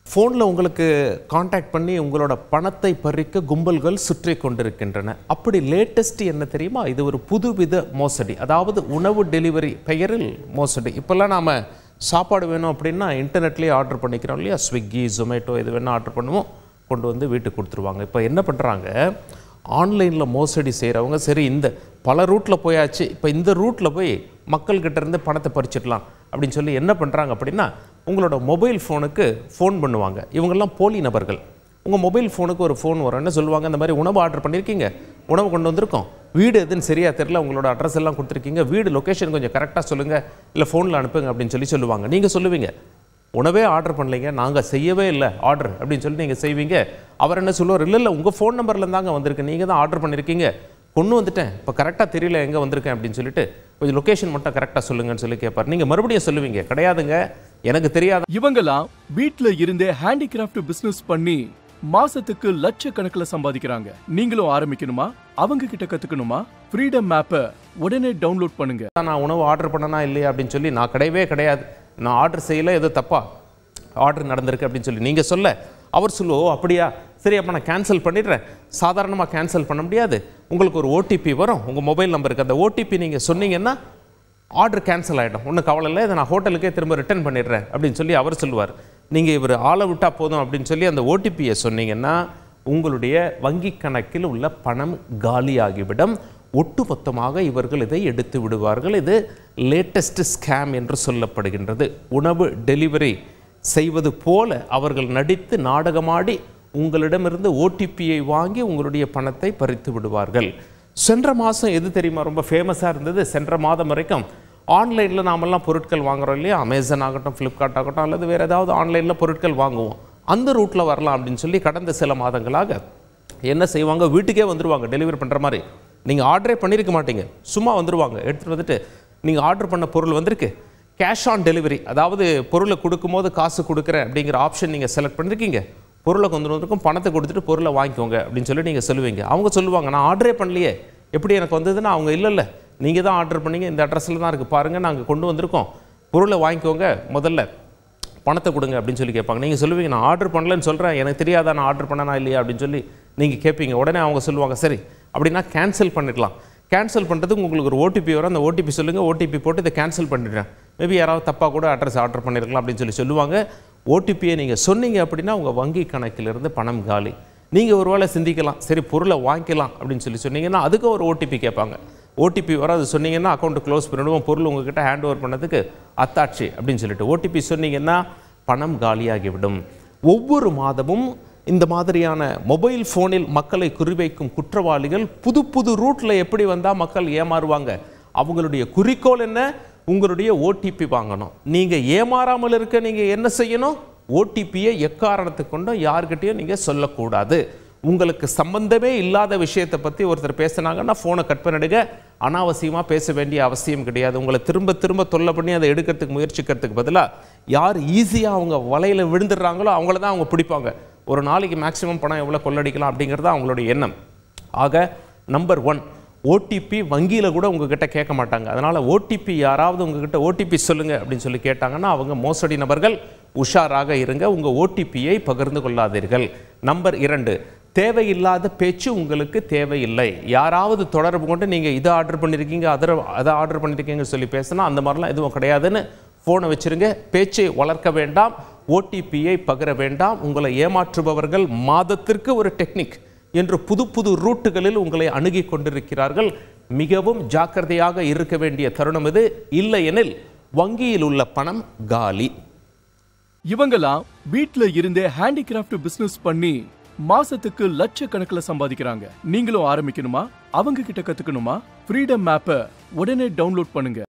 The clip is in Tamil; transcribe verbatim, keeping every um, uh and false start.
ஃபோனில் உங்களுக்கு காண்டாக்ட் பண்ணி உங்களோட பணத்தை பறிக்க கும்பல்கள் சுற்றி கொண்டிருக்கின்றன. அப்படி லேட்டஸ்ட் என்ன தெரியுமா? இது ஒரு புதுவித மோசடி, அதாவது உணவு டெலிவரி பெயரில் மோசடி. இப்போல்லாம் நாம் சாப்பாடு வேணும் அப்படின்னா இன்டர்நெட்லேயே ஆர்டர் பண்ணிக்கிறோம் இல்லையா? ஸ்விக்கி, ஜொமேட்டோ எது வேணால் ஆர்டர் பண்ணுவோம், கொண்டு வந்து வீட்டுக்கு கொடுத்துருவாங்க. இப்போ என்ன பண்ணுறாங்க, ஆன்லைனில் மோசடி செய்கிறவங்க சரி இந்த பல ரூட்டில் போயாச்சு, இப்போ இந்த ரூட்டில் போய் மக்கள்கிட்ட இருந்து பணத்தை பறிச்சிடலாம் அப்படின்னு சொல்லி என்ன பண்ணுறாங்க அப்படின்னா, உங்களோட மொபைல் ஃபோனுக்கு ஃபோன் பண்ணுவாங்க. இவங்கெல்லாம் போலி நபர்கள். உங்கள் மொபைல் ஃபோனுக்கு ஒரு ஃபோன் வரும், என்ன சொல்லுவாங்க, இந்த மாதிரி உணவு ஆர்டர் பண்ணியிருக்கீங்க, உணவு கொண்டு வந்திருக்கோம், வீடு எதுன்னு சரியாக தெரில, உங்களோட அட்ரஸ் எல்லாம் கொடுத்துருக்கீங்க, வீடு லொக்கேஷன் கொஞ்சம் கரெக்டாக சொல்லுங்கள், இல்லை ஃபோனில் அனுப்புங்க அப்படின்னு சொல்லி சொல்லுவாங்க. நீங்கள் சொல்லுவீங்க, உணவே ஆர்டர் பண்ணலைங்க, நாங்கள் செய்யவே இல்லை ஆர்டர் அப்படின்னு சொல்லி நீங்கள் செய்வீங்க. அவர் என்ன சொல்லுவார், இல்லை இல்லை உங்கள் ஃபோன் நம்பரில் தாங்க வந்திருக்கு, நீங்கள் தான் ஆர்டர் பண்ணியிருக்கீங்க, கொண்டு வந்துட்டேன், இப்போ கரெக்டாக தெரியல எங்கே வந்திருக்கேன் அப்படின்னு சொல்லிட்டு கொஞ்சம் லொக்கேஷன் மட்டும் கரெக்டாக சொல்லுங்கன்னு சொல்லி கேட்பார். நீங்கள் மறுபடியும் சொல்லுவீங்க, கிடையாதுங்க எனக்கு தெரியாது. இவங்கெல்லாம் வீட்டில் இருந்தே ஹேண்டிகிராஃப்ட் பிசினஸ் பண்ணி மாசத்துக்கு லட்சக்கணக்கில் சம்பாதிக்கிறாங்க. நீங்களும் ஆரம்பிக்கணுமா? அவங்க கிட்ட கத்துக்கணுமா? ஃப்ரீடம் ஆப்பை உடனே டவுன்லோட் பண்ணுங்க. நான் உணவு ஆர்டர் பண்ணனா இல்லையா அப்படின்னு சொல்லி, நான் கிடையவே கிடையாது, நான் ஆர்டர் செய்யலை, ஏதோ தப்பா ஆர்டர் நடந்திருக்கு அப்படின்னு சொல்லி நீங்கள் சொல்ல, அவர் சொல்லுவோம் அப்படியா சரி அப்போ நான் கேன்சல் பண்ணிடுறேன். சாதாரணமாக கேன்சல் பண்ண முடியாது, உங்களுக்கு ஒரு ஓடிபி வரும் உங்கள் மொபைல் நம்பருக்கு, அந்த ஓடிபி நீங்கள் சொன்னீங்கன்னா ஆர்டர் கேன்சல் ஆகிடும், ஒன்றும் கவலை இல்லை, இதை நான் ஹோட்டலுக்கே திரும்ப ரிட்டர்ன் பண்ணிடுறேன் அப்படின்னு சொல்லி அவர் சொல்லுவார். நீங்கள் இவர் ஆளை விட்டால் போதும் அப்படின்னு சொல்லி அந்த ஓடிபியை சொன்னீங்கன்னா உங்களுடைய வங்கி கணக்கில் உள்ள பணம் காலியாகிவிடும். ஒட்டுமொத்தமாக இவர்கள் இதை எடுத்து விடுவார்கள். இது லேட்டஸ்ட் ஸ்கேம் என்று சொல்லப்படுகின்றது. உணவு டெலிவரி செய்வது போல அவர்கள் நடித்து நாடகமாடி உங்களிடமிருந்து ஓடிபியை வாங்கி உங்களுடைய பணத்தை பறித்து விடுவார்கள். சென்ற மாதம் எது தெரியுமா ரொம்ப ஃபேமஸாக இருந்தது? சென்ற மாதம் வரைக்கும் ஆன்லைனில் நாமெல்லாம் பொருட்கள் வாங்குகிறோம் இல்லையா? அமேசான் ஆகட்டும், ஃப்ளிப்கார்ட் ஆகட்டும், அல்லது வேறு ஏதாவது ஆன்லைனில் பொருட்கள் வாங்குவோம், அந்த ரூட்டில் வரலாம் அப்படின்னு சொல்லி கடந்த சில மாதங்களாக என்ன செய்வாங்க, வீட்டுக்கே வந்துடுவாங்க டெலிவரி பண்ணுற மாதிரி. நீங்கள் ஆர்டரே பண்ணியிருக்க மாட்டீங்க, சும்மா வந்துடுவாங்க, எடுத்துகிட்டு வந்துட்டு நீங்கள் ஆர்டர் பண்ண பொருள் வந்திருக்கு, கேஷ் ஆன் டெலிவரி, அதாவது பொருளை கொடுக்கும்போது காசு கொடுக்குறேன் அப்படிங்கிற ஆப்ஷன் நீங்கள் செலக்ட் பண்ணியிருக்கீங்க, பொருளை கொண்டு வந்திருக்கும், பணத்தை கொடுத்துட்டு பொருளை வாங்கிக்கோங்க அப்படின்னு சொல்லி நீங்கள் சொல்லுவீங்க. அவங்க சொல்லுவாங்க, நான் ஆர்டரே பண்ணலையே, எப்படி எனக்கு வந்ததுன்னா, அவங்க இல்லை இல்லை நீங்கள் தான் ஆர்டர் பண்ணீங்க, இந்த அட்ரஸில் தான் இருக்குது பாருங்கள், நாங்கள் கொண்டு வந்திருக்கோம், பொருளை வாங்கிக்கோங்க, முதல்ல பணத்தை கொடுங்க அப்படின்னு சொல்லி கேட்பாங்க. நீங்கள் சொல்லுவீங்க, நான் ஆர்டர் பண்ணலன்னு சொல்கிறேன், எனக்கு தெரியாதா நான் ஆர்டர் பண்ணனா இல்லையா அப்படின்னு சொல்லி நீங்கள் கேட்பீங்க. உடனே அவங்க சொல்லுவாங்க, சரி அப்படின்னா கேன்சல் பண்ணிடலாம். கேன்சல் பண்ணுறதுக்கு உங்களுக்கு ஒரு ஓடிபி வரும், அந்த ஓடிபி சொல்லுங்கள், ஓடிபி போட்டு இதை கேன்சல் பண்ணிடுறேன், மேபி யாராவது தப்பாக கூட அட்ரஸ் ஆர்டர் பண்ணியிருக்கலாம் அப்படின்னு சொல்லி சொல்லுவாங்க. ஓடிபியை நீங்கள் சொன்னீங்க அப்படின்னா உங்கள் வங்கி கணக்கிலிருந்து பணம் காலி. நீங்கள் ஒரு வேளை சிந்திக்கலாம், சரி பொருளை வாங்கிக்கலாம் அப்படின்னு சொல்லி சொன்னீங்கன்னா அதுக்கும் ஒரு ஓடிபி கேட்பாங்க. ஓடிபி வர அது சொன்னீங்கன்னா அக்கௌண்ட்டு க்ளோஸ் பண்ணிவிடுவோம், பொருள் உங்ககிட்ட ஹேண்ட் ஓவர் பண்ணதுக்கு அத்தாட்சி அப்படின்னு சொல்லிட்டு ஓடிபி சொன்னீங்கன்னா பணம் காலியாகிவிடும். ஒவ்வொரு மாதமும் இந்த மாதிரியான மொபைல் ஃபோனில் மக்களை குறிவைக்கும் குற்றவாளிகள் புது புது ரூட்டில் எப்படி வந்தால் மக்கள் ஏமாறுவாங்க. அவங்களுடைய குறிக்கோள் என்ன? உங்களுடைய ஓடிபி வாங்கணும். நீங்கள் ஏமாறாமல் இருக்க நீங்கள் என்ன செய்யணும்? ஓடிபியை எக்காரணத்துக்கு கொண்டும் யார்கிட்டையும் நீங்கள் சொல்லக்கூடாது. உங்களுக்கு சம்பந்தமே இல்லாத விஷயத்தை பற்றி ஒருத்தர் பேசினாங்கன்னா ஃபோனை கட் பண்ணிடுங்க. அனாவசியமாக பேச வேண்டிய அவசியம் கிடையாது. உங்களை திரும்ப திரும்ப தொல்லை பண்ணி அதை எடுக்கிறதுக்கு முயற்சிக்கிறதுக்கு பதிலாக யார் ஈஸியாக அவங்க வலையில் விழுந்துடுறாங்களோ அவங்கள தான் அவங்க பிடிப்பாங்க. ஒரு நாளைக்கு மேக்ஸிமம் பணம் எவ்வளோ கொள்ளடிக்கலாம் அப்படிங்கிறது அவங்களுடைய எண்ணம். ஆக நம்பர் ஒன், ஓடிபி வங்கியில் கூட உங்ககிட்ட கேட்க மாட்டாங்க. அதனால் ஓடிபி யாராவது உங்ககிட்ட ஓடிபி சொல்லுங்கள் அப்படின்னு சொல்லி கேட்டாங்கன்னா அவங்க மோசடி நபர்கள், உஷாராக இருங்க, உங்கள் ஓடிபியை பகிர்ந்து கொள்ளாதீர்கள். நம்பர் இரண்டு, தேவையில்லாத பேச்சு உங்களுக்கு தேவையில்லை. யாராவது தொடர்பு கொண்டு நீங்கள் இதை ஆர்டர் பண்ணியிருக்கீங்க, அதை அதை ஆர்டர் பண்ணியிருக்கீங்கன்னு சொல்லி பேசினா அந்த மாதிரிலாம் எதுவும் கிடையாதுன்னு ஃபோனை வச்சுருங்க. பேச்சை வளர்க்க வேண்டாம், ஓடிபியை பகிர வேண்டாம். உங்களை ஏமாற்றுபவர்கள் மாதத்திற்கு ஒரு டெக்னிக் என்று புது புது ரூட்டுகளில் உங்களை அணுகி கொண்டிருக்கிறார்கள். மிகவும் ஜாக்கிரதையாக இருக்க வேண்டிய தருணம் இது. இல்லையெனில் வங்கியில் உள்ள பணம் காலி. இவங்கெல்லாம் வீட்டில் இருந்தே ஹேண்டிகிராஃப்ட் பிசினஸ் பண்ணி மாசத்துக்கு லட்சக்கணக்கில் சம்பாதிக்கிறாங்க. நீங்களும் ஆரம்பிக்கணுமா? அவங்க கிட்ட கத்துக்கணுமா? ஃப்ரீடம் ஆப்பை உடனே டவுன்லோட் பண்ணுங்க.